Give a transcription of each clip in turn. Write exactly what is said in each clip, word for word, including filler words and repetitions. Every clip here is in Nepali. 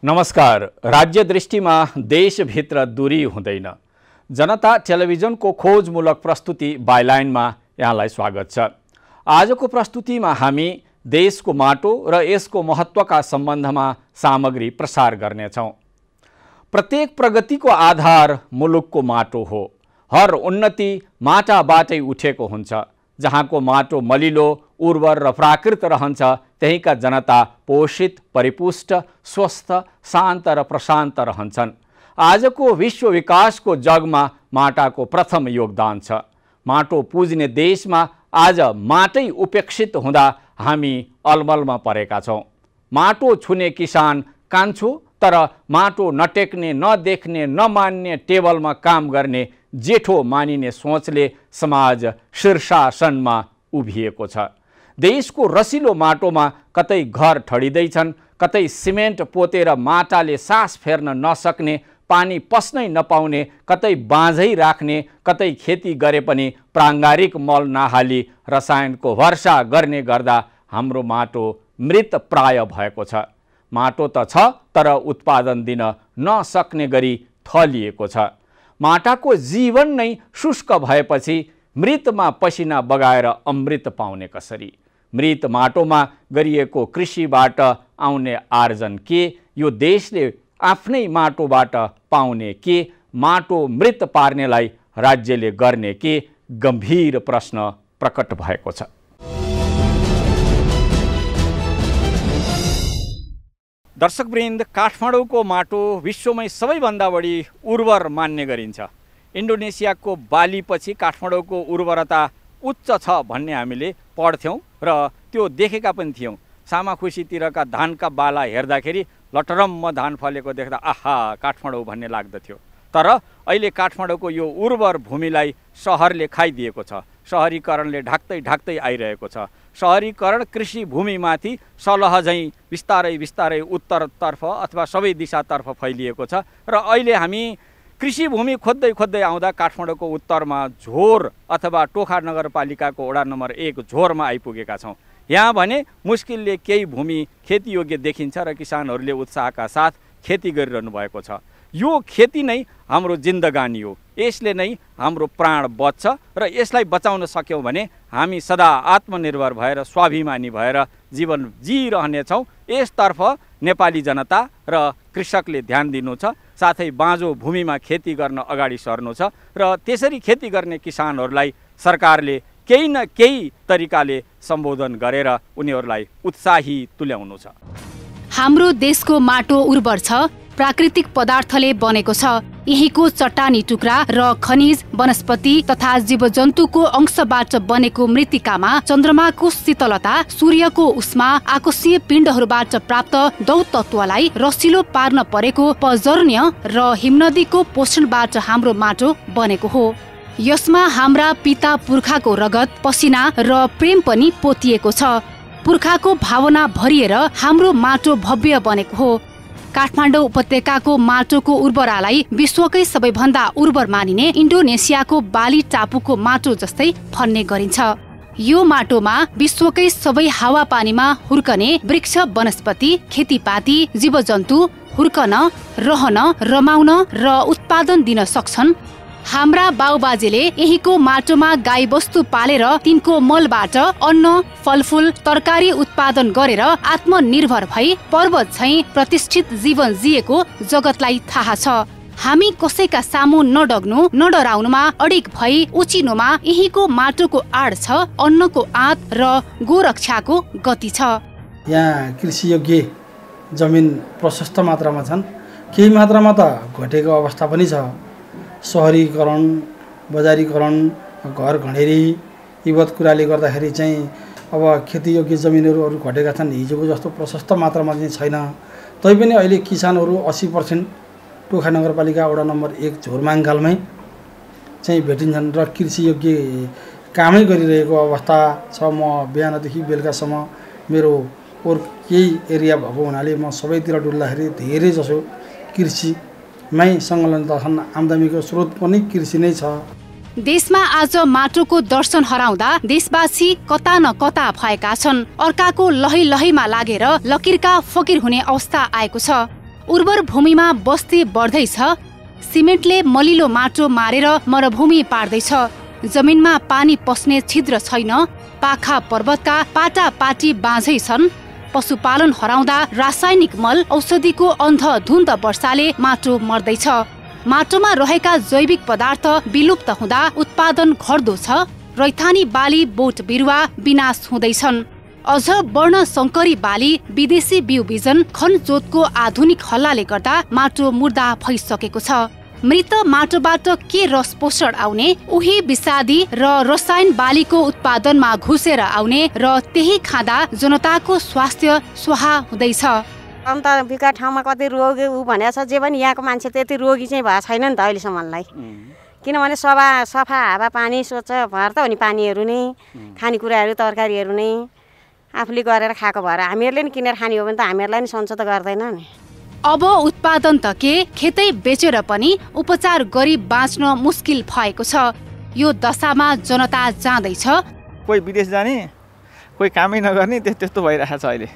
नमस्कार। राज्य दृष्टिमा देशभित्र दूरी हुँदैन। जनता टेलिभिजनको खोजमूलक प्रस्तुति बाइलाइनमा यहाँलाई स्वागत छ। आजको प्रस्तुतिमा हामी देशको माटो र यसको महत्त्वका सम्बन्धमा सामग्री प्रसार गर्नेछौँ। प्रत्येक प्रगतिको आधार मुलुकको माटो हो। हर उन्नति माटाबाटै उठेको हुन्छ। जहाँको माटो मलिलो, उर्वर र प्राकृत रहन्छ, त्यहीका जनता पोषित, परिपुष्ट, स्वस्थ, शान्त र प्रशान्त रहन्छन्। आजको विश्व विकासको जगमा माटाको प्रथम योगदान छ। माटो पुज्ने देशमा आज माटै उपेक्षित हुँदा हामी अलमलमा परेका छौँ। माटो छुने किसान कान्छो, तर माटो नटेक्ने, नदेख्ने, नमान्ने, टेबलमा काम गर्ने जेठो मानिने सोचले समाज शीर्षासनमा उभिएको छ। देशको रसिलो माटोमा कतै घर ठडिँदैछन्, कतै सिमेन्ट पोतेर माटाले सास फेर्न नसक्ने, पानी पस्नै नपाउने, कतै बाँझै राख्ने, कतै खेती गरे पनि प्राङ्गारिक मल नहाली रसायनको वर्षा गर्ने गर्दा हाम्रो माटो मृत प्राय भएको छ। माटो त छ, तर उत्पादन दिन नसक्ने गरी थलिएको छ। माटाको जीवन नै शुष्क भएपछि मृतमा पसिना बगाएर अमृत पाउने कसरी? मृत माटोमा गरिएको कृषिबाट आउने आर्जन के? यो देशले आफ्नै माटोबाट पाउने के? माटो मृत पार्नेलाई राज्यले गर्ने के? गम्भीर प्रश्न प्रकट भएको छ। दर्शकवृन्द, काठमाडौँको माटो विश्वमै सबैभन्दा बढी उर्वर मान्ने गरिन्छ। इन्डोनेसियाको बालीपछि काठमाडौँको उर्वरता उच्च छ भन्ने हामीले पढ्थ्यौँ र त्यो देखेका पनि थियौँ। सामाखुसीतिरका धानका बाला हेर्दाखेरि लटरम्म धान फलेको देख्दा आहा काठमाडौँ भन्ने लाग्दथ्यो। तर अहिले काठमाडौँको यो उर्वर भूमिलाई सहरले खाइदिएको छ। सहरीकरणले ढाक्दै ढाक्दै आइरहेको छ। सहरीकरण कृषि भूमिमाथि सलहझैँ बिस्तारै बिस्तारै उत्तरतर्फ अथवा सबै दिशातर्फ फैलिएको छ र अहिले हामी कृषि भूमि खोज्दै खोज्दै आउँदा काठमाडौँको उत्तरमा झोर अथवा टोखा नगरपालिकाको वडा नम्बर एक झोरमा आइपुगेका छौँ। यहाँ भने मुस्किलले केही भूमि खेतीयोग्य देखिन्छ र किसानहरूले उत्साहका साथ खेती गरिरहनु भएको छ। यो खेती नै हाम्रो जिन्दगानी हो। यसले नै हाम्रो प्राण बच्छ र यसलाई बचाउन सक्यौँ भने हामी सदा आत्मनिर्भर भएर स्वाभिमानी भएर जीवन जिइरहनेछौँ। यसतर्फ नेपाली जनता र कृषकले ध्यान दिनु छ। साथै बाँझो भूमिमा खेती गर्न अगाडि सर्नु छ र त्यसरी खेती गर्ने किसानहरूलाई सरकारले केही न केही तरिकाले सम्बोधन गरेर उनीहरूलाई उत्साही तुल्याउनु छ। हाम्रो देशको माटो उर्वर छ, प्राकृतिक पदार्थले बनेको छ। यहीँको चट्टानी टुक्रा र खनिज, वनस्पति तथा जीवजन्तुको अंशबाट बनेको मृत्तिकामा चन्द्रमाको शीतलता, सूर्यको उष्मा, आकाशीय पिण्डहरूबाट प्राप्त दौत तत्त्वलाई रसिलो पार्न परेको पर्जन्य र हिमनदीको पोषणबाट हाम्रो माटो बनेको हो। यसमा हाम्रा पिता पुर्खाको रगत, पसिना र प्रेम पनि पोतिएको छ। पुर्खाको भावना भरिएर हाम्रो माटो भव्य बनेको हो। काठमाडौँ उपत्यकाको माटोको उर्वरालाई विश्वकै सबैभन्दा उर्वर मानिने इन्डोनेसियाको बाली टापुको माटो जस्तै भन्ने गरिन्छ। यो माटोमा विश्वकै सबै हावापानीमा हुर्कने वृक्ष, वनस्पति, खेतीपाती, जीवजन्तु हुर्कन, रहन, रमाउन र उत्पादन दिन सक्छन्। हाम्रा बाउबाजेले यहीँको माटोमा गाई बस्तु पालेर तिनको मलबाट अन्न, फलफुल, तरकारी उत्पादन गरेर आत्मनिर्भर भई पर्वत झैं प्रतिष्ठित जीवन जिएको जगतलाई थाहा छ। हामी कसैका सामु नडग्नु, नडराउनुमा अडिग भई उचिनुमा यहीँको माटोको आड छ। अन्नको आँत र गोरक्षाको गति छ। यहाँ कृषि योग्य जमिन प्रशस्त मात्रामा छन्। केही मात्रामा त घटेको अवस्था पनि छ। सहरीकरण, बजारीकरण, घर घडेरी यी कुराले गर्दाखेरि चाहिँ अब खेतीयोग्य जमिनहरू अरू घटेका छन्। हिजोको जस्तो प्रशस्त मात्रामा चाहिँ छैन। तैपनि अहिले किसानहरू अस्सी पर्सेन्ट टोखा नगरपालिका वडा नम्बर एक झोरमाङकालमै चाहिँ भेटिन्छन् र कृषियोग्य कामै गरिरहेको अवस्था छ। म बिहानदेखि बेलुकासम्म मेरो और केही एरिया भएको हुनाले म सबैतिर डुल्दाखेरि धेरै जसो कृषिमै संलग्न छन्। आम्दानीको स्रोत पनि कृषि नै छ। देशमा आज माटोको दर्शन हराउँदा देशवासी कता न कता भएका छन्। अर्काको लहै लहैमा लागेर लकिरका फकिर हुने अवस्था आएको छ। उर्वर भूमिमा बस्ती बढ्दैछ, सिमेन्टले मलिलो माटो मारेर मरुभूमि पार्दैछ, जमिनमा पानी पस्ने छिद्र छैन, पाखा पर्वतका पाटा पाटी बाँझै छन्, पशुपालन हराउँदा रासायनिक मल औषधिको अन्धधुन्द वर्षाले माटो मर्दैछ, माटोमा रहेका जैविक पदार्थ विलुप्त हुँदा उत्पादन घट्दो छ, रैथानी बाली बोट बिरुवा विनाश हुँदैछन्, अझ वर्ण संकरी बाली विदेशी बिउ बिजन खन जोतको आधुनिक हल्लाले गर्दा माटो मुर्दा भइसकेको छ। मृत माटोबाट के रस पोषण आउने, उही विषादी र रसायन बालीको उत्पादनमा घुसेर आउने र त्यही खाँदा जनताको स्वास्थ्य स्वाहा हुँदैछ। अन्त विका ठाउँमा कति रोगी ऊ भनेको छ, जे पनि यहाँको मान्छे त्यति रोगी चाहिँ भएको छैन नि त अहिलेसम्मलाई, किनभने सफा सफा हावा पानी स्वच्छ भएर त हो नि, पानीहरू नै खानेकुराहरू तरकारीहरू नै आफूले गरेर खाएको भएर हामीहरूले नि किनेर खाने हो भने त हामीहरूलाई नि सन्चो त गर्दैन नि। अब उत्पादन त के, खेतै बेचेर पनि उपचार गरी बाँच्न मुस्किल भएको छ। यो दशामा जनता जाँदैछ, कोही विदेश जाने, कोही कामै नगर्ने, त्यस्तो भइरहेको छ अहिले।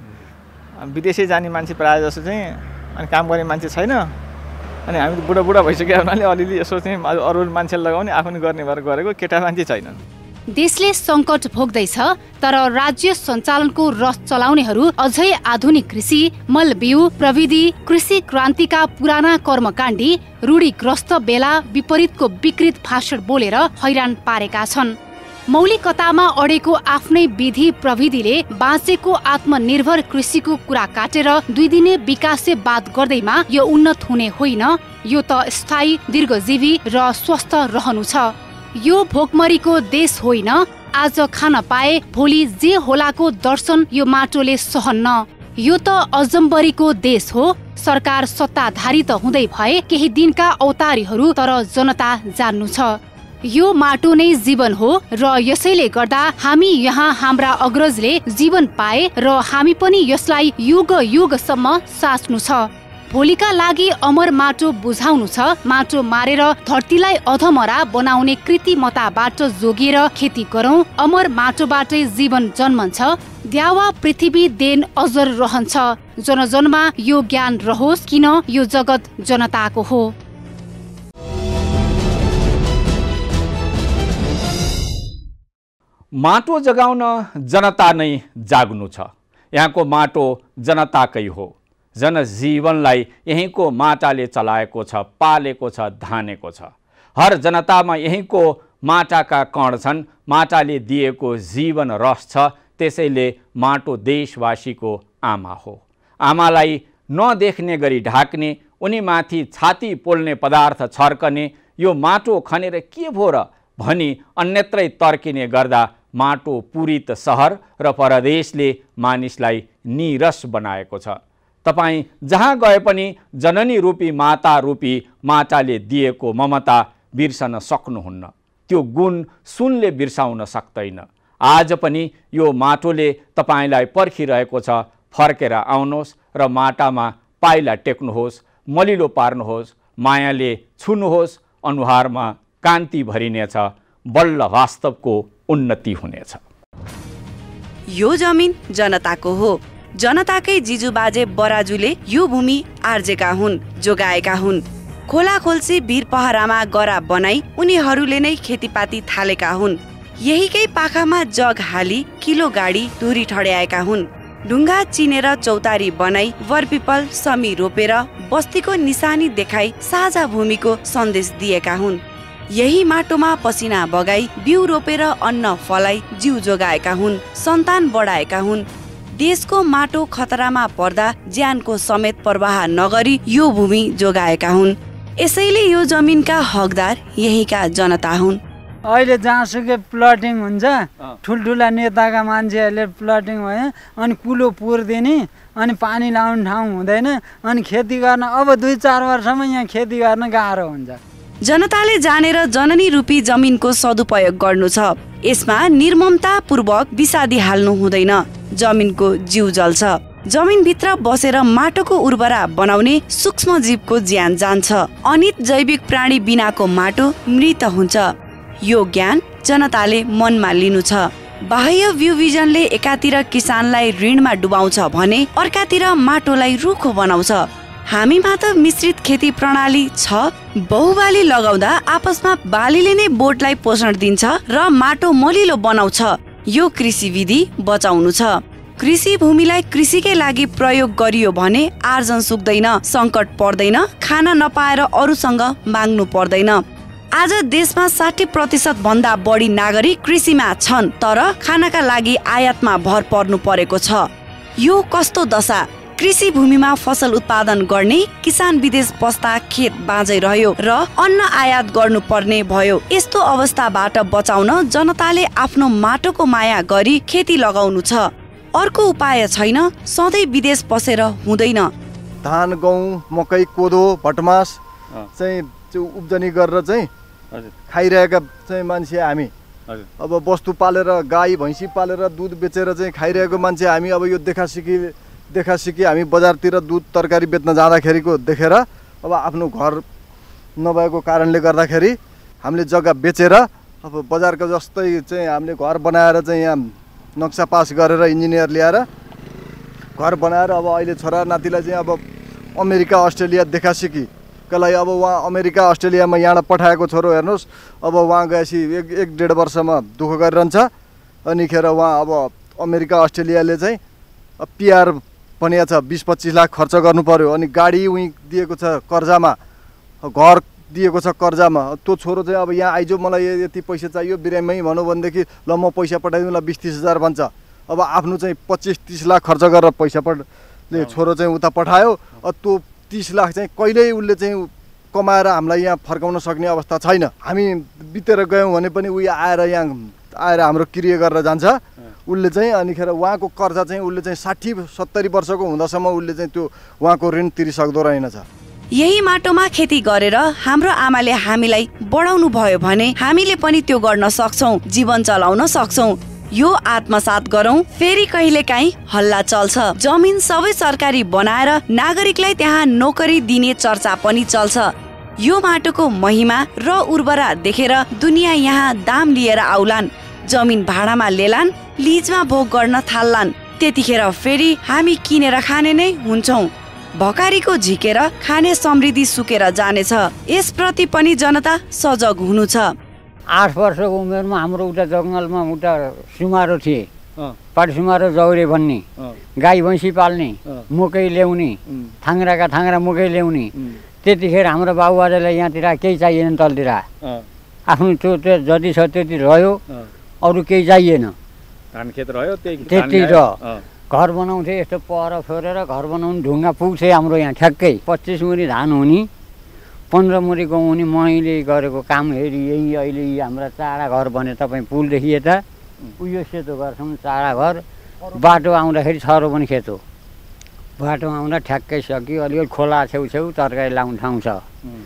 विदेशै जाने मान्छे प्रायः जस्तो चाहिँ, अनि काम गर्ने मान्छे छैन, अनि हामी बुढा बुढा भइसक्यो हुनाले अलिअलि यसो चाहिँ अरू मान्छेले लगाउने आफूले गर्ने भएर गरेको, केटा मान्छे छैनन्। देशले सङ्कट भोग्दैछ, तर राज्य सञ्चालनको रस चलाउनेहरू अझै आधुनिक कृषि, मलबिउ प्रविधि, कृषि क्रान्तिका पुराना कर्मकाण्डी, रूढिग्रस्त बेला विपरीतको विकृत भाषण बोलेर हैरान पारेका छन्। मौलिकतामा अडेको आफ्नै विधि प्रविधिले बाँचेको आत्मनिर्भर कृषिको कुरा काटेर दुई दिने विकासवाद गर्दैमा यो उन्नत हुने होइन, यो त स्थायी, दीर्घजीवी र स्वस्थ रहनु छ। यो भोकमरीको देश होइन, आज खान पाए भोलि जे होलाको दर्शन यो माटोले सहन्न। यो त अजम्बरीको देश हो, सरकार सत्ताधारी त हुँदै भए केही दिनका अवतारीहरू, तर जनता जान्नु छ। यो माटो नै जीवन हो र यसैले गर्दा हामी यहाँ हाम्रा अग्रजले जीवन पाए र हामी पनि यसलाई युग युगसम्म साच्नु छ। भोलिका लागि अमर माटो बुझाउनु छ, माटो मारेर धरतीलाई अधमरा बनाउने कृत्रिमताबाट जोगिएर खेती गरौं, अमर माटोबाटै जीवन जन्मन्छ, द्यावा पृथ्वी देन अजर रहन्छ। जनजनमा यो ज्ञान रहोस्, किन यो जगत जनताको हो। माटो जगाउन जनता नै जाग्नु छ। यहाँको माटो जनताकै हो, जनजीवनलाई यहीँको माटाले चलाएको छ, पालेको छ, धानेको छ। हर जनतामा यहीँको माटाका कण छन्, माटाले दिएको जीवन रस छ, त्यसैले माटो देशवासीको आमा हो। आमालाई नदेख्ने गरी ढाक्ने, उनीमाथि छाती पोल्ने पदार्थ छर्कने, यो माटो खनेर के भो र भनी अन्यत्रै तर्किने गर्दा माटो पूरित सहर र परदेशले मानिसलाई निरस बनाएको छ। तपाईँ जहाँ गए पनि जननी रूपी माता रूपी माटाले दिएको ममता बिर्सन सक्नुहुन्न, त्यो गुण सुनले बिर्साउन सक्दैन। आज पनि यो माटोले तपाईँलाई पर्खिरहेको छ, फर्केर आउनुहोस् र माटामा पाइला टेक्नुहोस्, मलिलो पार्नुहोस्, मायाले छुनुहोस्, अनुहारमा कान्ति भरिनेछ, बल्ल वास्तवको उन्नति हुनेछ। यो जमिन जनताको हो, जनताकै जिजुबाजे बराजुले यो भूमि आर्जेका हुन्, जोगाएका हुन्। खोला खोल्सी वीर पहरामा गरा बनाई उनीहरूले नै खेतीपाती थालेका हुन्। यहीकै पाखामा जग हाली किलो गाडी धुरी ठड्याएका हुन्। ढुङ्गा चिनेर चौतारी बनाई वरपिपल समी रोपेर बस्तीको निशानी देखाई साझा भूमिको सन्देश दिएका हुन्। यही माटोमा पसिना बगाई बिउ रोपेर अन्न फलाई जिउ जोगाएका हुन्, सन्तान बढाएका हुन्। देशको माटो खतरामा पर्दा ज्यानको समेत परवाह नगरी यो भूमि जोगाएका हुन्। यसैले यो जमिनका हकदार यहीका जनता हुन्। अहिले जहाँसुकै प्लटिङ हुन्छ, ठुल्ठुला नेताका मान्छेहरूले प्लटिङ भयो, अनि कुलो पुर्दिने, अनि पानी लाउने ठाउँ हुँदैन, अनि खेती गर्न अब दुई चार वर्षमा यहाँ खेती गर्न गाह्रो हुन्छ। जनताले जानेर जननी रूपी जमिनको सदुपयोग गर्नु छ। यसमा निर्ममता पूर्वक विषादी हाल्नु हुँदैन। जमिनको जीव जल्छ। जमिनभित्र बसेर माटोको उर्वरा बनाउने सूक्ष्म जीवको ज्यान जान्छ। अनित जैविक प्राणी बिनाको माटो मृत हुन्छ। यो ज्ञान जनताले मनमा लिनु छ। बाह्य भ्यू भिजनले एकातिर किसानलाई ऋणमा डुबाउँछ भने अर्कातिर माटोलाई रुखो बनाउँछ। हामीमा त मिश्रित खेती प्रणाली छ। बहुबाली लगाउँदा आपसमा बालीले नै बोटलाई पोषण दिन्छ र माटो मलिलो बनाउँछ। यो कृषि विधि बचाउनु छ। कृषि भूमिलाई कृषिकै लागि प्रयोग गरियो भने आर्जन सुक्दैन, संकट पर्दैन, खान नपाएर अरूसँग माग्नु पर्दैन। आज देशमा साठी प्रतिशत भन्दा बढी नागरिक कृषिमा छन्, तर खानाका लागि आयातमा भर पर्नु परेको छ। यो कस्तो दशा? कृषि भूमिमा फसल उत्पादन गर्ने किसान विदेश बस्दा खेत बाँझै रह्यो र अन्न आयात गर्नुपर्ने भयो। यस्तो अवस्थाबाट बचाउन जनताले आफ्नो माटोको माया गरी खेती लगाउनु छ। अर्को उपाय छैन, सधैँ विदेश बसेर हुँदैन। धान, गहुँ, मकै, कोदो, भटमास चाहिँ उब्जनी गरेर चाहिँ खाइरहेका चाहिँ मान्छे हामी। अब वस्तु पालेर गाई भैँसी पालेर दुध बेचेर चाहिँ खाइरहेको मान्छे हामी। अब यो देखासिकी देखासिकी हामी बजारतिर दुध तरकारी बेच्न जाँदाखेरिको देखेर अब आफ्नो घर नभएको कारणले गर्दाखेरि हामीले जग्गा बेचेर अब बजारको जस्तै चाहिँ हामीले घर बनाएर चाहिँ यहाँ नक्सा पास गरेर इन्जिनियर ल्याएर घर बनाएर अब अहिले छोरा नातिलाई चाहिँ अब अमेरिका अस्ट्रेलिया देखासिकी कलाई अब वहाँ अमेरिका अस्ट्रेलियामा यहाँबाट पठाएको छोरो हेर्नुहोस्, अब वहाँ गएपछि एक एक डेढ वर्षमा दुःख गरिरहन्छ। अनिखेर वहाँ अब अमेरिका अस्ट्रेलियाले चाहिँ पिआर भनेको छ बिस पच्चिस लाख खर्च गर्नु पर्यो। अनि गाडी उहीँ दिएको छ कर्जामा, घर दिएको छ कर्जामा। त्यो छोरो चाहिँ अब यहाँ आइजो मलाई यति पैसा चाहियो बिरामीमै भनौँ भनेदेखि ल म पैसा पठाइदिउँला बिस तिस हजार भन्छ। अब आफ्नो चाहिँ पच्चिस तिस लाख खर्च गरेर पैसा पठले छोरो चाहिँ उता पठायो। त्यो तिस लाख चाहिँ कहिल्यै उसले चाहिँ कमाएर हामीलाई यहाँ फर्काउन सक्ने अवस्था छैन। हामी बितेर गयौँ भने पनि उयो आएर यहाँ आएर हाम्रो क्रिया गरेर जान्छ उसले चाहिँ। अनिखेर उहाँको कर्जा चाहिँ उसले चाहिँ साठी सत्तरी वर्षको हुँदासम्म उसले चाहिँ त्यो उहाँको ऋण तिरिसक्दो रहेनछ। यही माटोमा खेती गरेर हाम्रो आमाले हामीलाई बढाउनु भयो भने हामीले पनि त्यो गर्न सक्छौं, जीवन चलाउन सक्छौं। यो आत्मसात गरौं, फेरि कहिलेकाहीँ हल्ला चल्छ। जमिन सबै सरकारी बनाएर नागरिकलाई त्यहाँ नोकरी दिने चर्चा पनि चल्छ। यो माटोको महिमा र उर्वरा देखेर दुनियाँ यहाँ दाम लिएर आउलान्, जमिन भाडामा लेलान्, लिजमा भोग गर्न थाल्लान्। त्यतिखेर फेरि हामी किनेर खाने नै हुन्छौं। भकारीको झिकेर खाने समृद्धि सुकेर जानेछ। यसप्रति पनि जनता सजग हुनु छ। आठ वर्षको उमेरमा हाम्रो उता जङ्गलमा उता सुमारो थिए, पाटी सुमारो जौरे भन्ने, गाई भैँसी पाल्ने, मकै ल्याउने, थाङ्राका थाङ्रा मकै ल्याउने। त्यतिखेर हाम्रो बाबुआजूलाई यहाँतिर केही चाहिएन, तलतिर आफ्नो त्यो त्यो जति छ त्यति रह्यो, अरू केही चाहिएन। धान खेत रह्यो त्यति र घर बनाउँथे, यस्तो पर फोरेर घर बनाउनु ढुङ्गा पुग्थे हाम्रो यहाँ ठ्याक्कै। पच्चिस मुरी धान हुने, पन्ध्र मुरी गहुँ हुने। मैले गरेको काम हेरी यही अहिले हाम्रा चारा घर बने। तपाईँ पुलदेखि यता उयो सेतो गर्छौँ चारा घर। बाटो आउँदाखेरि छरो पनि खेतो, बाटो आउँदा ठ्याक्कै सक्यो। अलिअलि खोला छेउछेउ तरकारी लाउने ठाउँ छ।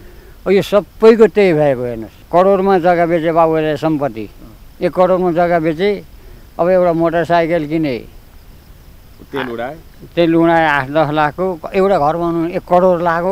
यो सबैको त्यही भएको हेर्नुहोस्। करोडमा जग्गा बेचे बाबुले सम्पत्ति, एक करोडमा जग्गा बेचे। अब एउटा मोटरसाइकल किने, तेल उडाए तेल उडाए आठ दस लाखको। एउटा घर बनाउनु एक करोड लाग्यो।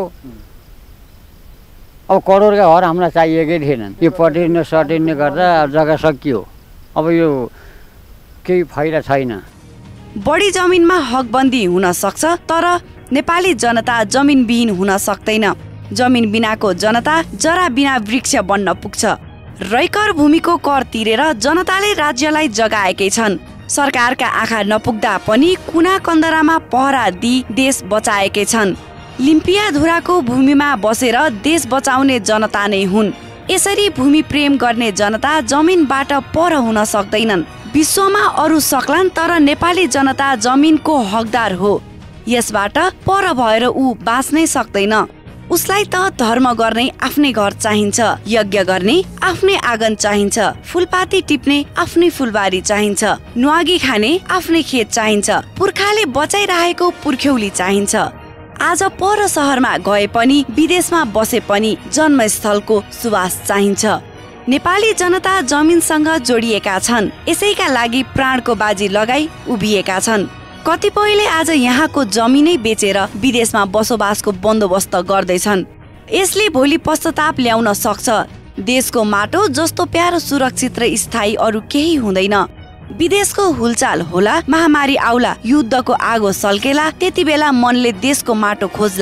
अब करोडका घर हामीलाई चाहिएकै थिएनन्। यो पटिने सटिने गर्दा जग्गा सकियो। अब यो केही फाइदा छैन। बढी जमिनमा हकबन्दी हुन सक्छ, तर नेपाली जनता जमिनविहीन हुन सक्दैन। जमिन बिनाको जनता जरा बिना वृक्ष बन्न पुग्छ। रैकर भूमिको कर तिरेर जनताले राज्यलाई जगाएकै छन्। सरकारका आँखा नपुग्दा पनि कुना कन्दरामा पहरा दिई देश बचाएकै छन्। लिम्पियाधुराको भूमिमा बसेर देश बचाउने जनता नै हुन्। यसरी भूमि प्रेम गर्ने जनता जमिनबाट पर हुन सक्दैनन्। विश्वमा अरू सक्लान्, तर नेपाली जनता जमिनको हकदार हो। यसबाट पर भएर ऊ बाँच्नै सक्दैन। उसलाई त धर्म गर्ने आफ्नै घर चाहिन्छ, यज्ञ गर्ने आफ्नै आँगन चाहिन्छ, फुलपाती टिप्ने आफ्नै फुलबारी चाहिन्छ, न्वागी खाने आफ्नै खेत चाहिन्छ, पुर्खाले बचाइरहेको पुर्ख्यौली चाहिन्छ। आज पर सहरमा गए पनि विदेशमा बसे पनि जन्मस्थलको सुवास चाहिन्छ। नेपाली जनता जमिनसँग जोडिएका छन्। यसैका लागि प्राणको बाजी लगाई उभिएका छन्। कतिपयले आज यहाँको जमिनै बेचेर विदेशमा बसोबासको बन्दोबस्त गर्दैछन्। यसले भोलि पश्चाताप ल्याउन सक्छ। देशको माटो जस्तो प्यारो, सुरक्षित र स्थायी अरू केही हुँदैन। विदेशको हुलचाल होला, महामारी आउला, युद्धको आगो सल्केला, त्यति बेला मनले देशको माटो खोज्ला।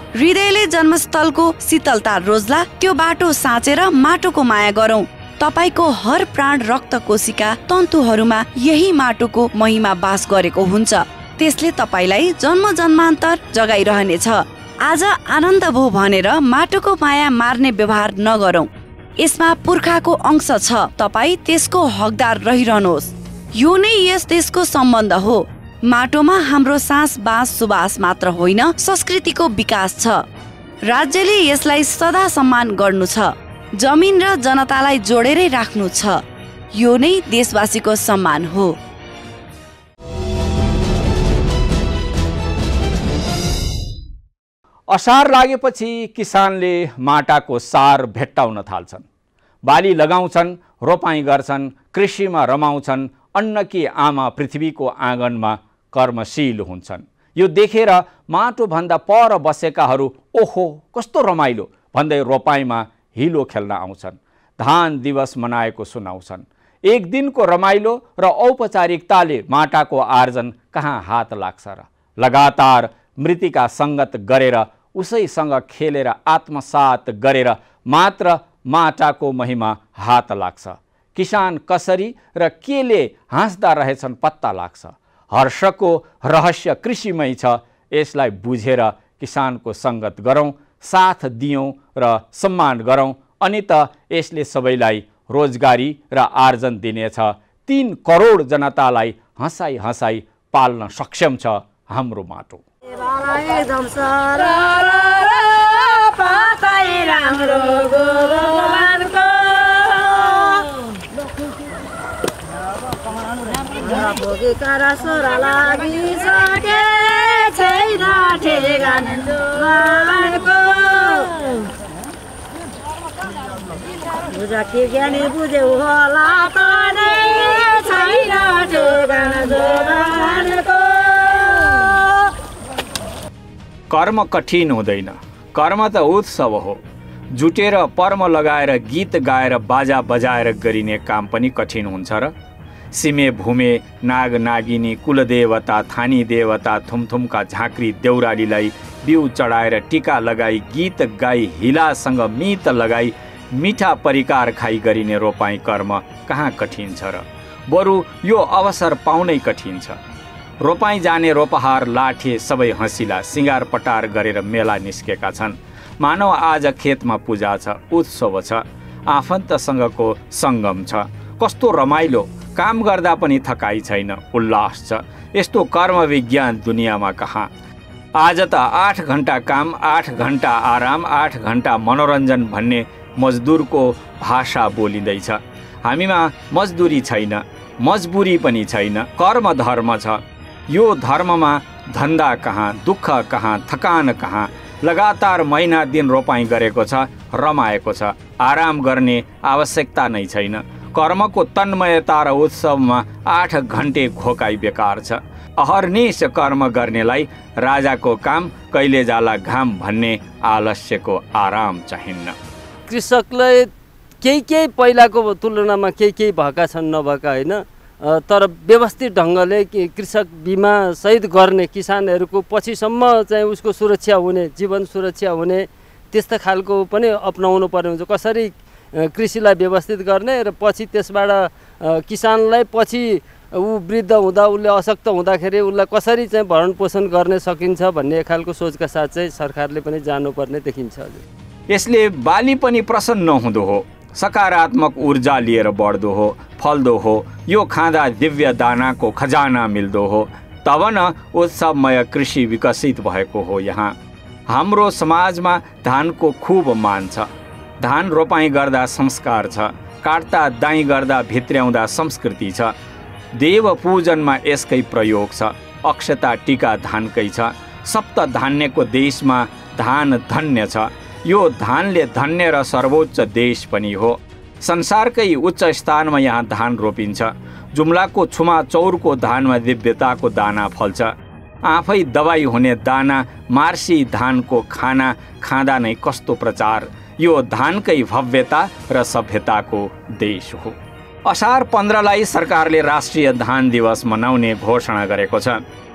हृदयले जन्मस्थलको शीतलता रोज्ला, त्यो बाटो साँचेर माटोको माया गरौँ। तपाईको हर प्राण रक्त कोशिका तन्तुहरूमा यही माटोको महिमा बास गरेको हुन्छ। त्यसले तपाईलाई जन्म जन्मान्तर जगाइरहनेछ। आज आनन्द भो भनेर माटोको माया मार्ने व्यवहार नगरौँ। यसमा पुर्खाको अंश छ, तपाई त्यसको हकदार रहिरहनुहोस्। यो नै यस देशको सम्बन्ध हो। माटोमा हाम्रो सास बास सुबास मात्र होइन, संस्कृतिको विकास छ। राज्यले यसलाई सदा सम्मान गर्नु छ। जमिन र जनतालाई जोडेरै राख्नु छ। यो नै देशवासीको सम्मान हो। असार लागेपछि किसानले माटाको सार भेट्टाउन थाल्छन्। बाली लगाउँछन्, रोपाई गर्छन्, कृषिमा रमाउँछन्। अन्नकी आमा पृथ्वीको आँगनमा कर्मशील हुन्छन्। यो देखेर माटोभन्दा पर बसेकाहरू ओहो कस्तो रमाइलो भन्दै रोपाईमा हिलो खेल्न आउँछन्। धान दिवस मनाएको सुनाउँछन्। एक दिनको रमाइलो र औपचारिकताले माटाको आर्जन कहाँ हात लाग्छ र? लगातार मृत्तिका सङ्गत गरेर उसैसँग खेलेर आत्मसात गरेर मात्र माटाको महिमा हात लाग्छ। किसान कसरी र केले हाँस्दा रहेछन् पत्ता लाग्छ। हर्षको रहस्य कृषिमै छ। यसलाई बुझेर किसानको सङ्गत गरौँ, साथ दियौँ र सम्मान गरौँ, अनि त यसले सबैलाई रोजगारी र आर्जन दिनेछ। तीन करोड जनतालाई हँसाई हँसाई पाल्न सक्षम छ हाम्रो माटो। कर्म कठिन हुँदैन, कर्म त उत्सव हो। जुटेर पर्म लगाएर गीत गाएर बाजा बजाएर गरिने काम पनि कठिन हुन्छ र? सिमे भूमे नाग नागिनी कुलदेवता थानी देवता थुमथुमका झाँक्री देउरालीलाई बिउ चढाएर टिका लगाई गीत गाई हिलासँग मित लगाई मिठा परिकार खाई गरिने रोपाई कर्म कहाँ कठिन छ र? बरु यो अवसर पाउनै कठिन छ। रोपाई जाने रोपहार लाठे सबै हँसिला सिँगार पटार गरेर मेला निस्केका छन्। मानव आज खेतमा पूजा छ, उत्सव छ, आफन्तसँगको सङ्गम छ। कस्तो रमाइलो, काम गर्दा पनि थकाइ छैन, उल्लास छ। यस्तो कर्म विज्ञान दुनियाँमा कहाँ। आज त आठ घन्टा काम, आठ घन्टा आराम, आठ घन्टा मनोरञ्जन भन्ने मजदुरको भाषा बोलिँदैछ। हामीमा मजदुरी छैन, मजबुरी पनि छैन, कर्म धर्म छ। यो धर्ममा धन्दा कहाँ, दुःख कहाँ, थकान कहाँ। लगातार महिना दिन रोपाई गरेको छ, रमाएको छ। आराम गर्ने आवश्यकता नै छैन। कर्मको तन्मयता र उत्सवमा आठ घन्टे घोकाई बेकार छ। अहर्निश कर्म गर्नेलाई राजाको काम कहिले जाला घाम भन्ने आलस्यको आराम चाहिन्न। कृषकलाई केही केही पहिलाको तुलनामा केही केही भएका छन्, नभएका होइन, तर व्यवस्थित ढङ्गले कृषक बिमा सहित गर्ने किसानहरूको पछिसम्म चाहिँ उसको सुरक्षा हुने, जीवन सुरक्षा हुने त्यस्तो खालको पनि अपनाउनु पर्ने हुन्छ। कसरी कृषिलाई व्यवस्थित गर्ने र पछि त्यसबाट किसानलाई पछि ऊ वृद्ध हुँदा उसले अशक्त हुँदाखेरि उसलाई कसरी चाहिँ भरण पोषण गर्न सकिन्छ भन्ने खालको सोचका साथ चाहिँ सरकारले पनि जानुपर्ने देखिन्छ। यसले बाली पनि प्रसन्न हुँदो हो, सकारात्मक ऊर्जा लिएर बढ्दो हो, फल्दो हो। यो खाँदा दिव्य दानाको खजाना मिल्दो हो। तब न उत्सवमय कृषि विकसित भएको हो। यहाँ हाम्रो समाजमा धानको खूब मान छ। धान रोपाई गर्दा संस्कार छ, काट्दा दाइँ गर्दा भित्र्याउँदा संस्कृति छ। देव पूजनमा यसकै प्रयोग छ। अक्षता टीका धानकै छ। सप्त धान्यको देशमा धान धन्य छ। यो धानले धन्य र सर्वोच्च देश पनि हो। संसारकै उच्च स्थानमा यहाँ धान रोपिन्छ। जुम्लाको छुमा चौरको धानमा दिव्यताको दाना फल्छ। आफै दबाई हुने दाना मार्सी धानको खाना खाँदा नै कस्तो प्रचार। यो धानकै भव्यता र सभ्यताको देश हो। असार पन्ध्रलाई सरकारले राष्ट्रिय धान दिवस मनाउने घोषणा गरेको छ।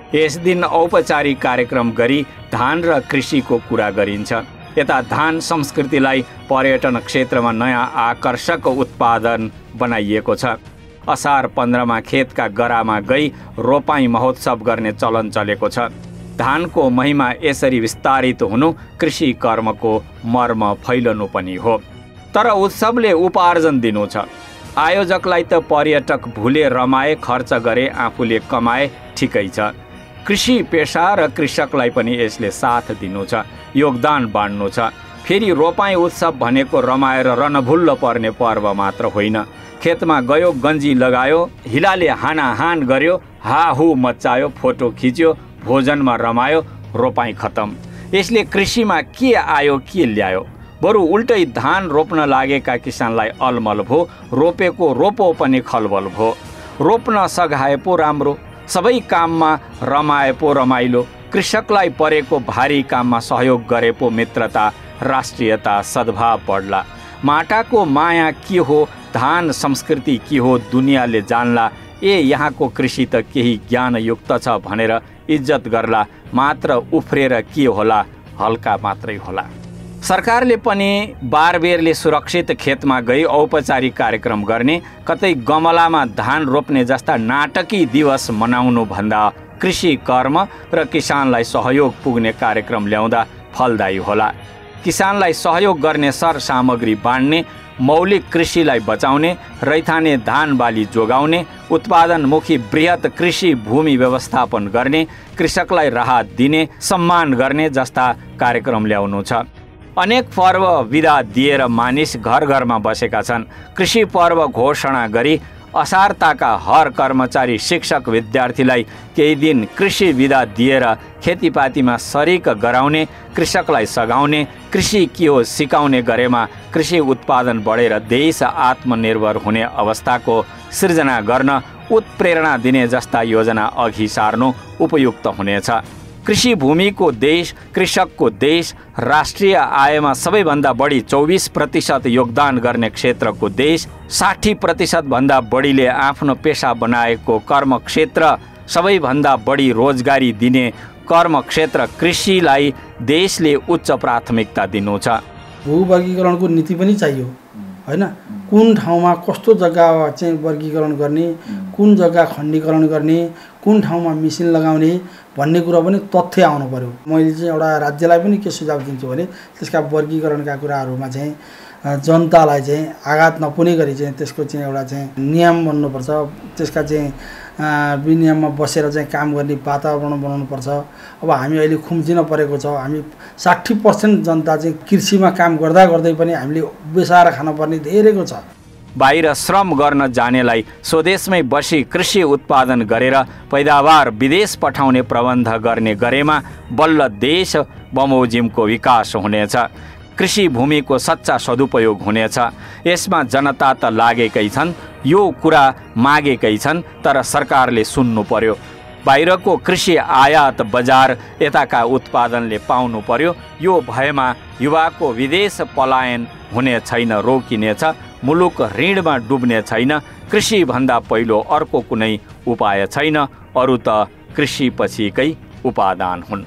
यस दिन औपचारिक कार्यक्रम गरी धान र कृषिको कुरा गरिन्छ। यता धान संस्कृतिलाई पर्यटन क्षेत्रमा नयाँ आकर्षक उत्पादन बनाइएको छ। असार पन्ध्रमा खेतका गरामा गई रोपाई महोत्सव गर्ने चलन चलेको छ। धानको महिमा यसरी विस्तारित हुनु कृषि कर्मको मर्म फैलनु पनि हो। तर उत्सवले उपार्जन दिनु छ। आयोजकलाई त पर्यटक भुले रमाए खर्च गरे आफूले कमाए ठिकै छ। कृषि पेशा र कृषकलाई पनि यसले साथ दिनु छ, योगदान बाँड्नु छ। फेरि रोपाई उत्सव भनेको रमाएर रनभुल्ल पर्ने पर्व मात्र होइन। खेतमा गयो, गन्जी लगायो, हिलाले हानाहान गर्यो, हाहु मचायो, फोटो खिच्यो, भोजनमा रमायो, रोपाई खतम। यसले कृषिमा के आयो के ल्यायो? बरु उल्टै धान रोप्न लागेका किसानलाई अलमल भो, रोपेको रोपो पनि खलबल भो। रोप्न सघाए पो राम्रो, सबै काममा रमाए पो रमाइलो। कृषकलाई परेको भारी काममा सहयोग गरे पो मित्रता, राष्ट्रियता, सद्भाव बढ्ला। माटाको माया के हो, धान संस्कृति के हो दुनियाँले जान्ला। ए यहाँको कृषि त केही ज्ञानयुक्त छ भनेर इज्जत गर्ला। मात्र उफ्रेर के होला, हल्का मात्रै होला। सरकारले पनि बारबेरले सुरक्षित खेतमा गई औपचारिक कार्यक्रम गर्ने, कतै गमलामा धान रोप्ने जस्ता नाटकी दिवस मनाउनु भन्दा कृषि कर्म र किसानलाई सहयोग पुग्ने कार्यक्रम ल्याउँदा फलदायी होला। किसानलाई सहयोग गर्ने सरसामग्री बाँड्ने, मौलिक कृषिलाई बचाउने, रैथाने धान बाली जोगाउने, उत्पादनमुखी बृहत कृषि भूमि व्यवस्थापन गर्ने, कृषकलाई राहत दिने, सम्मान गर्ने जस्ता कार्यक्रम ल्याउनु छ। अनेक पर्व विदा दिएर मानिस घर घरमा बसेका छन्। कृषि पर्व घोषणा गरी असारताका हर कर्मचारी, शिक्षक, विद्यार्थीलाई केही दिन कृषि विदा दिएर खेतीपातीमा सरिक गराउने, कृषकलाई सघाउने, कृषि के हो सिकाउने गरेमा कृषि उत्पादन बढेर देश आत्मनिर्भर हुने अवस्थाको सृजना गर्न उत्प्रेरणा दिने जस्ता योजना अघि सार्नु उपयुक्त हुनेछ। कृषि भूमिको देश, कृषकको देश, राष्ट्रिय आयमा सबैभन्दा बढी चौबिस प्रतिशत योगदान गर्ने क्षेत्रको देश, साठी प्रतिशत भन्दा बढीले आफ्नो पेसा बनाएको कर्म क्षेत्र, सबैभन्दा बढी रोजगारी दिने कर्म क्षेत्र कृषिलाई देशले उच्च प्राथमिकता दिनु छ। भूवर्गीकरणको नीति पनि चाहियो हैन। कुन ठाउँमा कस्तो जग्गा चाहिँ वर्गीकरण गर्ने, कुन जग्गा खण्डीकरण गर्ने, कुन ठाउँमा मिसिन लगाउने भन्ने कुरा पनि तथ्य आउनु पर्यो। मैले चाहिँ एउटा राज्यलाई पनि के सुझाव दिन्छु भने त्यसका वर्गीकरणका कुराहरूमा चाहिँ जनतालाई चाहिँ आघात नपुग्ने गरी चाहिँ त्यसको चाहिँ एउटा चाहिँ नियम बन्नुपर्छ। त्यसका चाहिँ विनियममा बसेर चाहिँ काम गर्ने वातावरण बनाउनुपर्छ। अब हामी अहिले खुम्चिन परेको छ। हामी साठी पर्सेन्ट जनता चाहिँ कृषिमा काम गर्दा गर्दै पनि हामीले बेसाएर खानुपर्ने धेरैको छ। बाहिर श्रम गर्न जानेलाई स्वदेशमै बसी कृषि उत्पादन गरेर पैदावार विदेश पठाउने प्रबन्ध गर्ने गरेमा बल्ल देश बमोजिमको विकास हुनेछ। कृषि भूमिको सच्चा सदुपयोग हुनेछ। यसमा जनता त लागेकै छन्, यो कुरा मागेकै छन्, तर सरकारले सुन्नु पर्यो। बाहिरको कृषि आयात बजार यताका उत्पादनले पाउनु पर्यो। यो भएमा युवाको विदेश पलायन हुने छैन, रोकिनेछ। मुलुक ऋणमा डुब्ने छैन। कृषिभन्दा पहिलो अर्को कुनै उपाय छैन। अरू त कृषिपछिकै उपादान हुन्।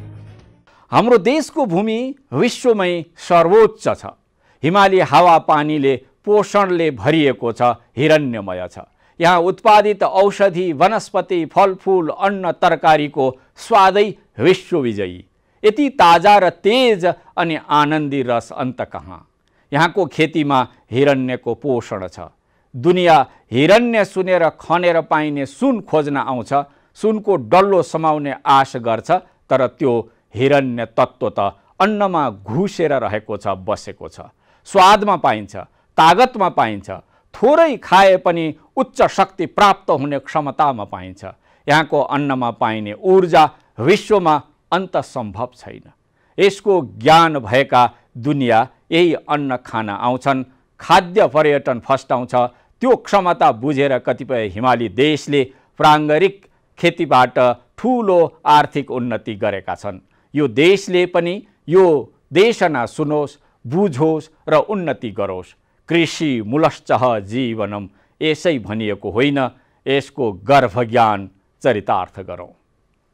हाम्रो देशको भूमि विश्वमै सर्वोच्च छ। हिमाली हावापानीले, पोषणले भरिएको छ, हिरण्यमय छ। यहाँ उत्पादित औषधि, वनस्पति, फलफूल, अन्न, तरकारीको स्वादै विश्वविजयी। यति ताजा र तेज अनि आनन्दी रस अन्त कहाँ। यहाँको खेतीमा हिरण्यको पोषण छ। दुनियाँ हिरण्य सुनेर खनेर पाइने सुन खोज्न आउँछ। सुनको डल्लो समाउने आश गर्छ, तर त्यो हिरण्य तत्त्व त अन्नमा घुसेर रहेको छ, बसेको छ। स्वादमा पाइन्छ, तागतमा पाइन्छ। थोरै खाए पनि उच्च शक्ति प्राप्त हुने क्षमतामा पाइन्छ। यहाँको अन्नमा पाइने ऊर्जा विश्वमा अन्त सम्भव छैन। यसको ज्ञान भएका दुनियाँ यही अन्न खान आउँछन्। खाद्य पर्यटन फस्टाउँछ। त्यो क्षमता बुझेर कतिपय हिमाली देशले प्राङ्गारिक खेतीबाट ठुलो आर्थिक उन्नति गरेका छन्। यो देशले पनि यो देशना सुनोस्, बुझोस् र उन्नति गरोस्। कृषि मूलश्चः जीवनम यसै भनिएको होइन, यसको गर्भ ज्ञान चरितार्थ गरौँ।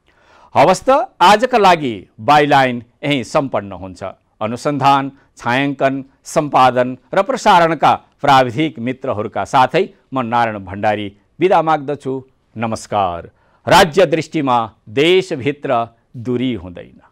हवस् त आजका लागि बाइलाइन यही सम्पन्न हुन्छ। अनुसन्धान, छायाङ्कन, सम्पादन र प्रसारणका प्राविधिक मित्रहरूका साथै म नारायण भण्डारी बिदा माग्दछु। नमस्कार। राज्य दृष्टिमा देशभित्र दूरी हुँदैन।